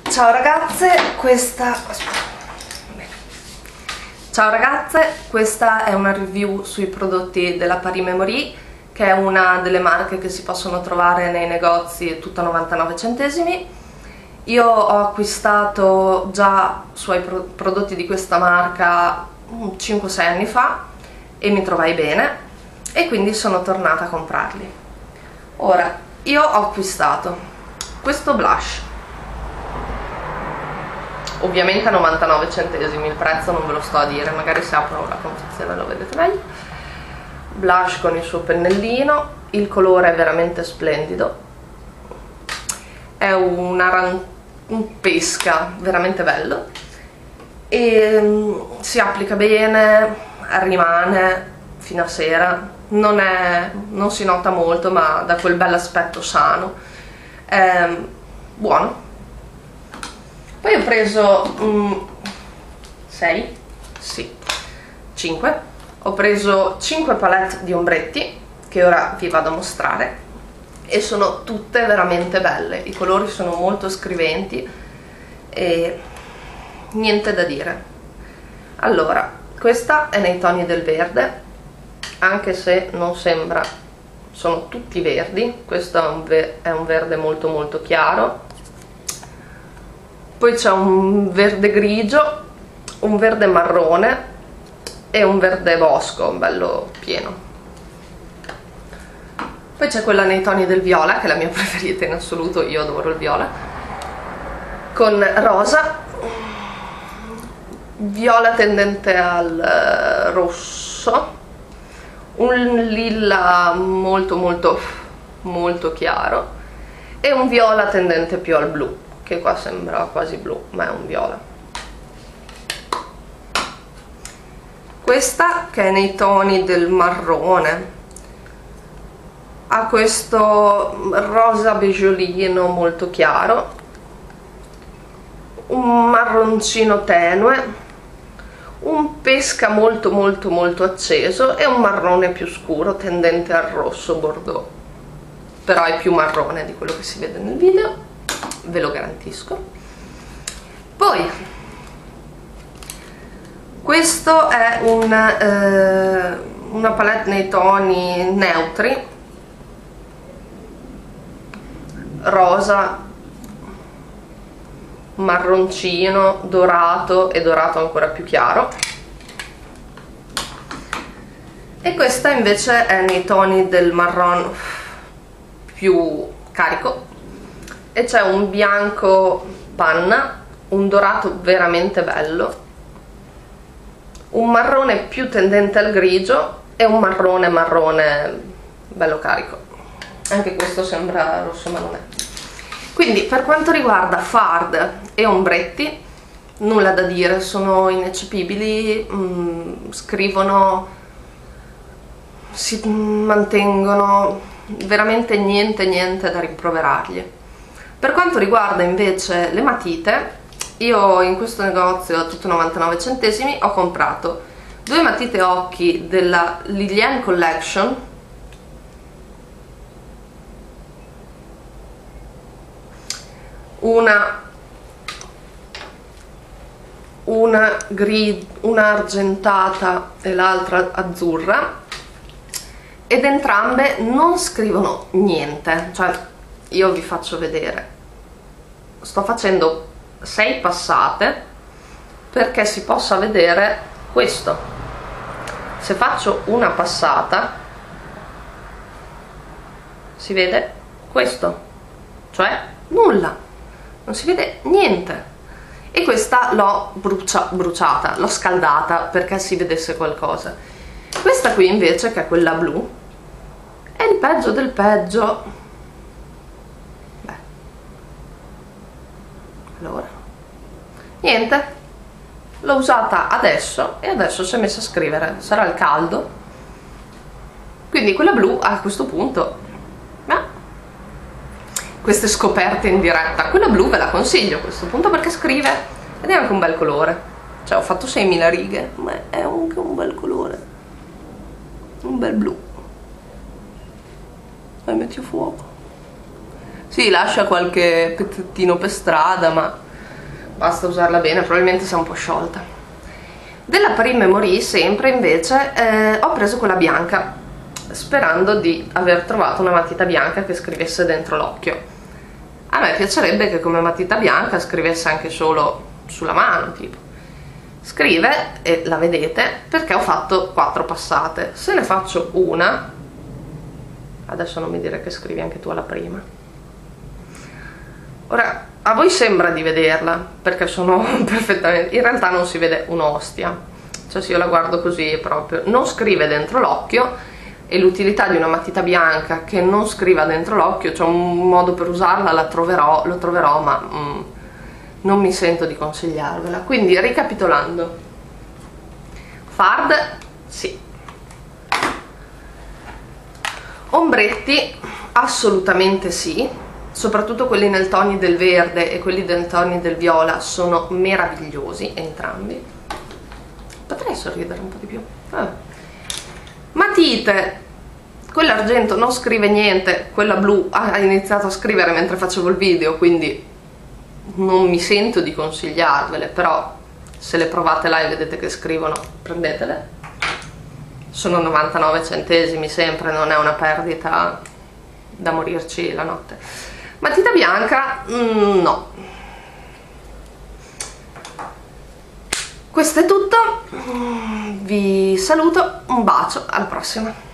Ciao ragazze, Ciao ragazze, questa è una review sui prodotti della Paris Memory, che è una delle marche che si possono trovare nei negozi tutto a 99 centesimi. Io ho acquistato già suoi prodotti di questa marca 5-6 anni fa e mi trovai bene e quindi sono tornata a comprarli. Ora, io ho acquistato questo blush, ovviamente a 99 centesimi, il prezzo non ve lo sto a dire, magari se apro la confezione lo vedete meglio. Blush con il suo pennellino, il colore è veramente splendido, è un pesca veramente bello e si applica bene, rimane fino a sera, non si nota molto ma dà quel bel aspetto sano, è buono. Poi ho preso 6? Sì, 5. Ho preso 5 palette di ombretti che ora vi vado a mostrare e sono tutte veramente belle, i colori sono molto scriventi e niente da dire. Allora, questa è nei toni del verde, anche se non sembra, sono tutti verdi, questo è un verde molto molto chiaro. Poi c'è un verde grigio, un verde marrone e un verde bosco, bello pieno. Poi c'è quella nei toni del viola, che è la mia preferita in assoluto, io adoro il viola, con rosa, viola tendente al rosso, un lilla molto molto molto chiaro e un viola tendente più al blu, che qua sembra quasi blu ma è un viola. Questa, che è nei toni del marrone, ha questo rosa beggiolino molto chiaro, un marroncino tenue, un pesca molto molto molto acceso e un marrone più scuro tendente al rosso bordeaux, però è più marrone di quello che si vede nel video, ve lo garantisco. Poi questo è una palette nei toni neutri, rosa, marroncino, dorato e dorato ancora più chiaro, e questa invece è nei toni del marron più carico e c'è un bianco panna, un dorato veramente bello, un marrone più tendente al grigio e un marrone bello carico. Anche questo sembra rosso ma non è. Quindi per quanto riguarda fard e ombretti nulla da dire, sono ineccepibili, scrivono, si mantengono, veramente niente da rimproverargli. Per quanto riguarda invece le matite, io in questo negozio a tutto 99 centesimi ho comprato 2 matite occhi della Liliane Collection, una argentata e l'altra azzurra, ed entrambe non scrivono niente, cioè io vi faccio vedere, sto facendo 6 passate perché si possa vedere questo. Se faccio una passata si vede questo, cioè nulla, non si vede niente. E questa l'ho bruciata, l'ho scaldata perché si vedesse qualcosa. Questa qui invece, che è quella blu, è il peggio del peggio. Beh, allora niente, l'ho usata adesso e adesso si è messa a scrivere, sarà il caldo, quindi quella blu a questo punto, queste scoperte in diretta, quella blu ve la consiglio a questo punto perché scrive ed è anche un bel colore, cioè ho fatto 6.000 righe ma è anche un bel colore, un bel blu. Metti a fuoco, sì, lascia qualche pezzettino per strada ma basta usarla bene, probabilmente si è un po' sciolta. Della Prima Memory sempre invece ho preso quella bianca, sperando di aver trovato una matita bianca che scrivesse dentro l'occhio. A me piacerebbe che come matita bianca scrivesse anche solo sulla mano, tipo. Scrive, e la vedete, perché ho fatto 4 passate. Se ne faccio una, adesso non mi dire che scrivi anche tu alla prima. Ora, a voi sembra di vederla, perché sono perfettamente... in realtà non si vede un'ostia, cioè se io la guardo così proprio, non scrive dentro l'occhio, e l'utilità di una matita bianca che non scriva dentro l'occhio, c'è un modo per usarla, lo troverò, ma non mi sento di consigliarvela. Quindi ricapitolando, fard sì, ombretti assolutamente sì, soprattutto quelli nel toni del verde e quelli nel toni del viola sono meravigliosi entrambi. Potrei sorridere un po' di più. Matite, quella argento non scrive niente, quella blu ha iniziato a scrivere mentre facevo il video, quindi non mi sento di consigliarvele, però se le provate là e vedete che scrivono, prendetele. Sono 99 centesimi sempre, non è una perdita da morirci la notte. Matita bianca no. Questo è tutto, vi saluto, un bacio, alla prossima.